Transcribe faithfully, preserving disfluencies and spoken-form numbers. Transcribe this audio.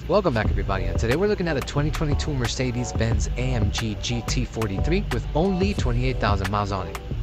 Welcome back everybody, and today we're looking at a twenty twenty-two Mercedes-Benz A M G G T forty-three with only twenty-eight thousand miles on it.